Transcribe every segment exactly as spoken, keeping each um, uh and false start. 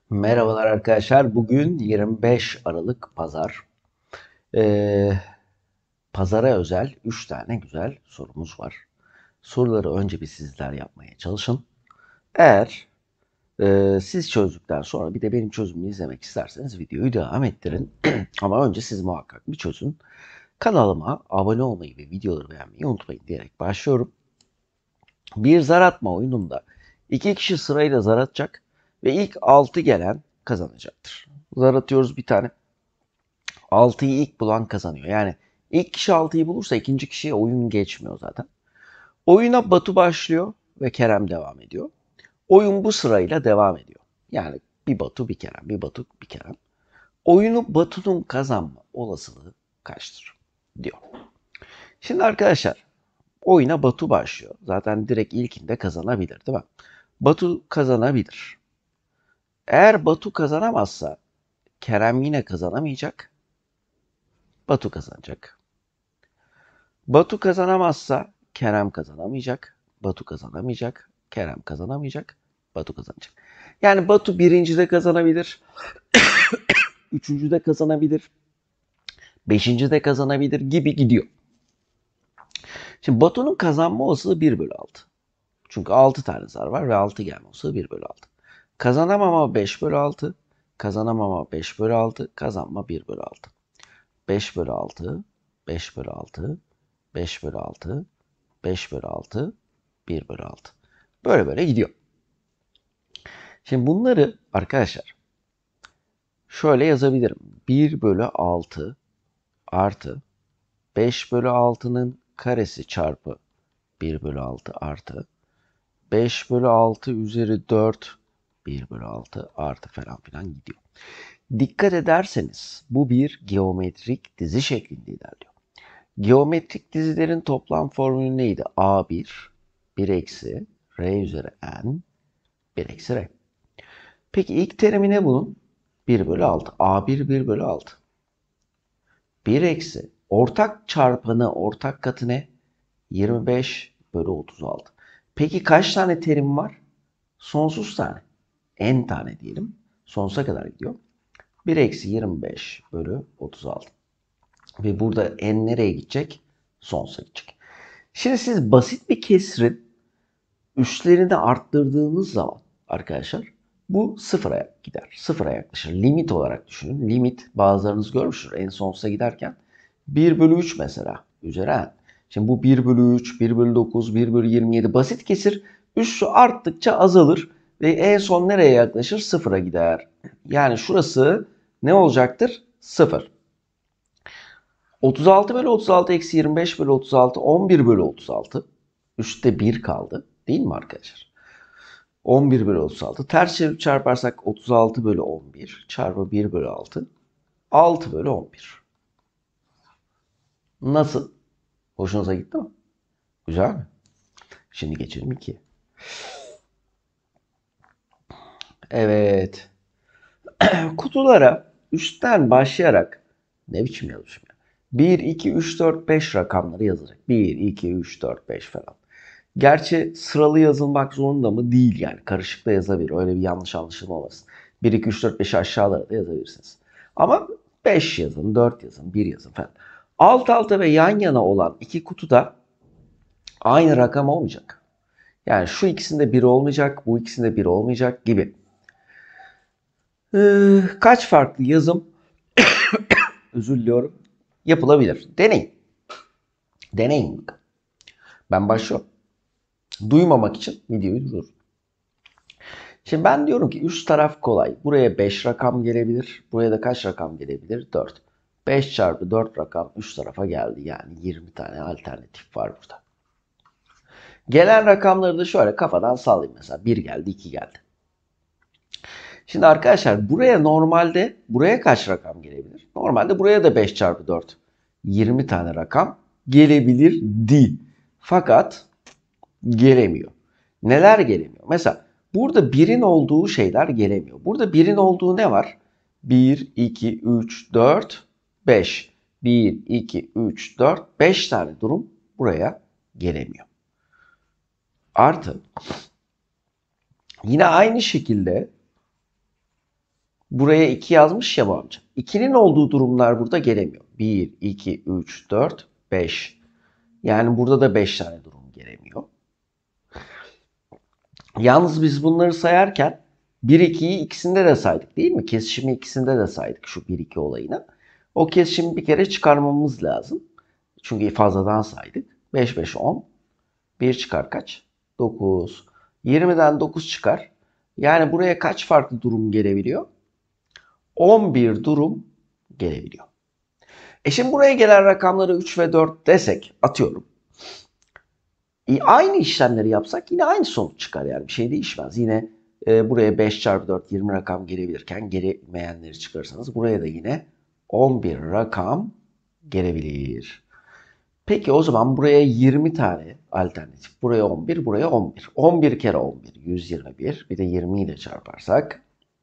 Merhabalar arkadaşlar. Bugün yirmi beş Aralık Pazar. Ee, Pazara özel üç tane güzel sorumuz var. Soruları önce bir sizler yapmaya çalışın. Eğer e, siz çözdükten sonra bir de benim çözümümü izlemek isterseniz videoyu devam ettirin. Ama önce siz muhakkak bir çözün. Kanalıma abone olmayı ve videoları beğenmeyi unutmayın diyerek başlıyorum. Bir zar atma oyununda iki kişi sırayla zar atacak ve ilk altı gelen kazanacaktır. Zar atıyoruz bir tane. altıyı ilk bulan kazanıyor. Yani ilk kişi altıyı bulursa ikinci kişiye oyun geçmiyor zaten. Oyuna Batu başlıyor ve Kerem devam ediyor. Oyun bu sırayla devam ediyor. Yani bir Batu bir Kerem, bir Batu bir Kerem. Oyunu Batu'nun kazanma olasılığı kaçtır diyor. Şimdi arkadaşlar oyuna Batu başlıyor. Zaten direkt ilkinde kazanabilir değil mi? Batu kazanabilir. Eğer Batu kazanamazsa Kerem yine kazanamayacak. Batu kazanacak. Batu kazanamazsa Kerem kazanamayacak. Batu kazanamayacak. Kerem kazanamayacak. Batu kazanacak. Yani Batu birincide kazanabilir. Üçüncüde kazanabilir. Beşincide kazanabilir gibi gidiyor. Şimdi Batu'nun kazanma olasılığı bir bölü altı. Çünkü altı tane zar var ve altı gelme olasılığı bir bölü altı. Kazanamama beş bölü altı. Kazanamama beş bölü altı. Kazanma bir bölü altı. beş bölü altı. beş bölü altı. beş bölü altı. beş bölü altı. bir bölü altı. Böyle böyle gidiyor. Şimdi bunları arkadaşlar şöyle yazabilirim. bir bölü altı artı beş bölü altının karesi çarpı bir bölü altı artı beş bölü altı üzeri dört bir bölü altı artı falan filan gidiyor. Dikkat ederseniz bu bir geometrik dizi şeklinde ilerliyor. Geometrik dizilerin toplam formülü neydi? a bir, bir eksi r üzeri n, bir eksi r. Peki ilk terimi ne bunun? bir bölü altı. a bir bir bölü altı. bir eksi. Ortak çarpanı, ortak katı ne? yirmi beş bölü otuz altı. Peki kaç tane terim var? Sonsuz tane. N tane diyelim. Sonsuza kadar gidiyor. bir eksi yirmi beş bölü otuz altı. Ve burada n nereye gidecek? Sonsuza gidecek. Şimdi siz basit bir kesrin üstlerini arttırdığınız zaman arkadaşlar bu sıfıra gider. Sıfıra yaklaşır. Limit olarak düşünün. Limit bazılarınız görmüştür en sonsuza giderken. bir bölü üç mesela üzeri n. Şimdi bu bir bölü üç, bir bölü dokuz, bir bölü yirmi yedi basit kesir. Üssü arttıkça azalır ve en son nereye yaklaşır? Sıfıra gider. Yani şurası ne olacaktır? Sıfır. otuz altı bölü otuz altı eksi yirmi beş bölü otuz altı on bir bölü otuz altı. Üstte bir kaldı. Değil mi arkadaşlar? on bir bölü otuz altı. Ters çevirip çarparsak otuz altı bölü on bir çarpı bir bölü altı. altı bölü on bir. Nasıl? Hoşunuza gitti mi? Güzel mi? Şimdi geçelim ikiye. Evet. Kutulara üstten başlayarak ne biçim yazmışım ya? bir, iki, üç, dört, beş rakamları yazacak. bir, iki, üç, dört, beş falan. Gerçi sıralı yazılmak zorunda mı? Değil yani. Karışık da yazabilir. Öyle bir yanlış anlaşılma olmasın. bir, iki, üç, dört, beşi aşağılara da yazabilirsiniz. Ama beş yazın, dört yazın, bir yazın falan. Alt alta ve yan yana olan iki kutuda aynı rakam olmayacak. Yani şu ikisinde bir olmayacak, bu ikisinde bir olmayacak gibi. Ee, kaç farklı yazım, özür diliyorum, yapılabilir? Deneyin. Deneyin. Ben başlıyorum. Duymamak için videoyu durdur. Şimdi ben diyorum ki üst taraf kolay. Buraya beş rakam gelebilir. Buraya da kaç rakam gelebilir? dört. beş çarpı dört rakam üst tarafa geldi. Yani yirmi tane alternatif var burada. Gelen rakamları da şöyle kafadan sallayayım mesela. bir geldi, iki geldi. Şimdi arkadaşlar buraya normalde buraya kaç rakam gelebilir? Normalde buraya da beş çarpı dört. yirmi tane rakam gelebilirdi. Fakat gelemiyor. Neler gelemiyor? Mesela burada birin olduğu şeyler gelemiyor. Burada birin olduğu ne var? bir, iki, üç, dört, beş. bir, iki, üç, dört, beş tane durum buraya gelemiyor. Artı yine aynı şekilde Buraya iki yazmış ya bu amca. ikinin olduğu durumlar burada gelemiyor. bir, iki, üç, dört, beş. Yani burada da beş tane durum gelemiyor. Yalnız biz bunları sayarken bir, ikiyi ikisinde de saydık değil mi? Kesişimi ikisinde de saydık şu bir, iki olayına. O kesişimi bir kere çıkarmamız lazım. Çünkü fazladan saydık. beş, beş, on. bir çıkar kaç? dokuz. yirmiden dokuz çıkar. Yani buraya kaç farklı durum gelebiliyor? on bir durum gelebiliyor. E şimdi buraya gelen rakamları üç ve dört desek, atıyorum. E aynı işlemleri yapsak yine aynı sonuç çıkar, yani bir şey değişmez. Yine e, buraya beş çarpı dört yirmi rakam gelebilirken gelemeyenleri çıkarırsanız buraya da yine on bir rakam gelebilir. Peki o zaman buraya yirmi tane alternatif. Buraya on bir, buraya on bir. on bir kere on bir, yüz yirmi bir. Bir de yirmi ile çarparsak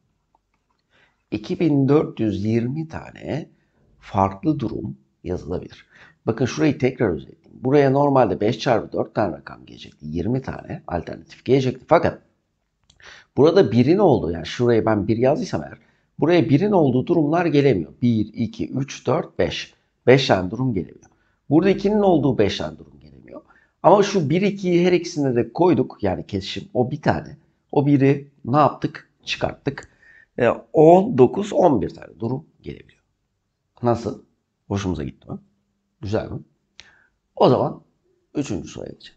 iki bin dört yüz yirmi tane farklı durum yazılabilir. Bakın şurayı tekrar özetleyeyim. Buraya normalde beş çarpı dört tane rakam gelecekti. yirmi tane alternatif gelecekti. Fakat burada birin olduğu, yani şuraya ben bir yazdıysam eğer, buraya birin olduğu durumlar gelemiyor. bir, iki, üç, dört, beş. beş tane durum gelemiyor. Burada ikinin olduğu beş tane durum gelemiyor. Ama şu bir, ikiyi her ikisine de koyduk. Yani kesişim o bir tane. O biri ne yaptık? Çıkarttık. on, dokuz, on bir tane durum gelebiliyor. Nasıl? Hoşumuza gitti mi? Güzel mi? O zaman üçüncü soruya geçelim.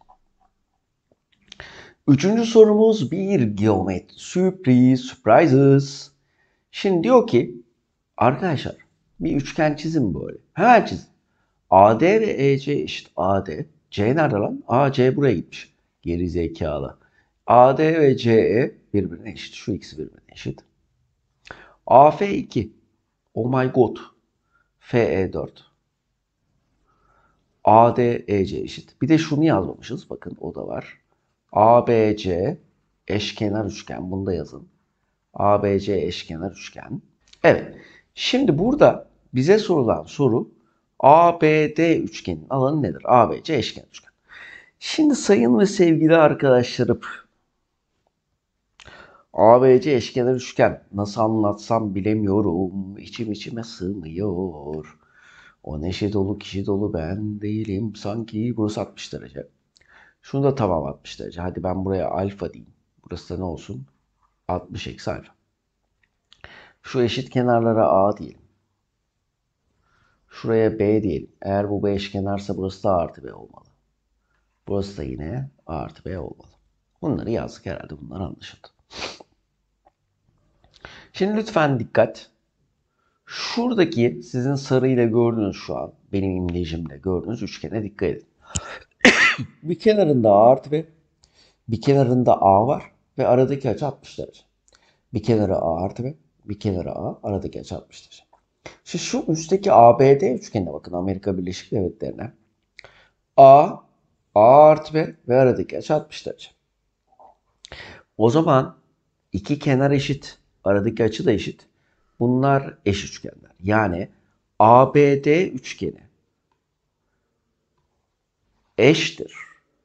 Üçüncü sorumuz bir geometri. Sürpriz, surprises. Şimdi diyor ki arkadaşlar bir üçgen çizin böyle. Hemen çizin. A D ve E C eşit A D. C nerede lan? A C buraya gitmiş. Geri zekalı. A D ve C E birbirine eşit. Şu ikisi birbirine eşit. A F iki. Oh my god. F E dört. A D E C eşit. Bir de şunu yazmamışız. Bakın o da var. A B C eşkenar üçgen. Bunu da yazın. A B C eşkenar üçgen. Evet. Şimdi burada bize sorulan soru A B D üçgenin alanı nedir? A B C eşkenar üçgen. Şimdi sayın ve sevgili arkadaşlarım, A B C eşkenar üçgen nasıl anlatsam bilemiyorum. İçim içime sığmıyor. O neşe dolu kişi dolu ben değilim. Sanki burası altmış derece. Şunu da tamam altmış derece. Hadi ben buraya alfa diyeyim. Burası da ne olsun? altmış eksi alfa. Şu eşit kenarlara A diyelim. Şuraya B diyelim. Eğer bu B eşkenarsa burası da A artı B olmalı. Burası da yine A artı B olmalı. Bunları yazdık herhalde. Bunlar anlaşıldı. Şimdi lütfen dikkat. Şuradaki sizin sarıyla gördüğünüz şu an benim imlecimle gördüğünüz üçgene dikkat edin. Bir kenarında A artı B, bir kenarında A var ve aradaki açı altmış derece. Bir kenarı A artı B, bir kenarı A, aradaki açı altmış derece. Şimdi şu üstteki A B D üçgenine bakın, Amerika Birleşik Devletleri'ne. A, A artı B ve aradaki açı altmış derece. O zaman iki kenar eşit, aradaki açı da eşit. Bunlar eş üçgenler. Yani A B D üçgeni eşittir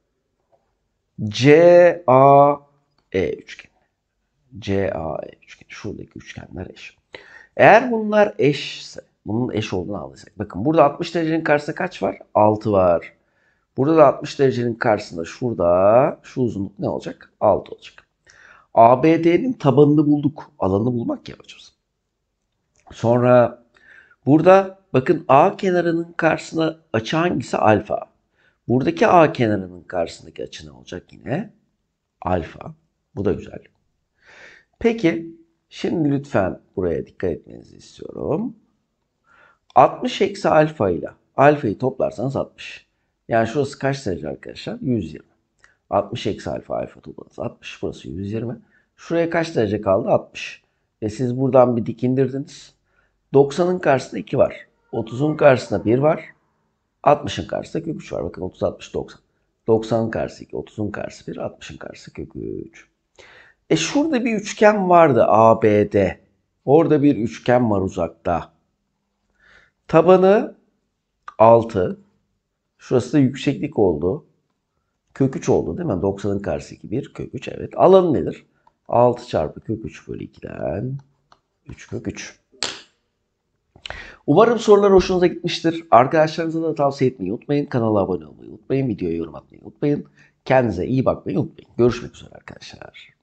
C A E üçgeni. C A E üçgeni. Şuradaki üçgenler eş. Eğer bunlar eşse, bunun eş olduğunu anlayacak. Bakın burada altmış derecenin karşısında kaç var? altı var. Burada da altmış derecenin karşısında şurada şu uzunluk ne olacak? altı olacak. A B D'nin tabanını bulduk. Alanı bulmak yapacağız. Sonra burada bakın A kenarının karşısına açı hangisi? Alfa. Buradaki A kenarının karşısındaki açı ne olacak yine? Alfa. Bu da güzel. Peki şimdi lütfen buraya dikkat etmenizi istiyorum. altmış eksi alfa ile alfayı toplarsanız altmış. Yani şurası kaç derece arkadaşlar? yüz yirmi. altmış eksi alfa, alfa toplarsanız altmış. Burası yüz yirmi. Şuraya kaç derece kaldı? altmış. Ve siz buradan bir dik indirdiniz. doksanın karşısında iki var. otuzun karşısında bir var. altmışın karşısında kök üç var. Bakın otuz, altmış, doksan. doksanın karşısı iki, otuzun karşısı bir, altmışın karşısı kök üç. E şurada bir üçgen vardı A B D. Orada bir üçgen var uzakta. Tabanı altı. Şurası da yükseklik oldu. Kök üç oldu değil mi? doksanın karşısı iki, bir, kök üç. Evet. Alanı nedir? altı çarpı kök üç bölü iki'den üç kök üç. Umarım sorular hoşunuza gitmiştir. Arkadaşlarınıza da tavsiye etmeyi unutmayın. Kanala abone olmayı unutmayın. Videoya yorum atmayı unutmayın. Kendinize iyi bakmayı unutmayın. Görüşmek üzere arkadaşlar.